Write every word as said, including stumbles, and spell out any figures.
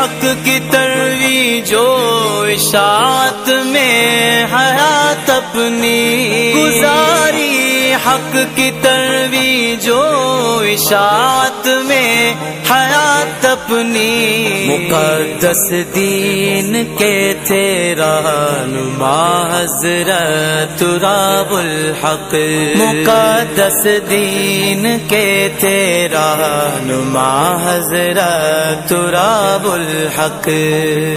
हक की तरवी जो इशात में हयात अपनी गुजारी, हक की तरवी जो इशात में हयात अपनी। मुक़द्दस दीन के तेरा नुमा हज़रत तुराबुल हक, मुक़द्दस दीन के तेरा नुमा हज़रत तुराबुल हक।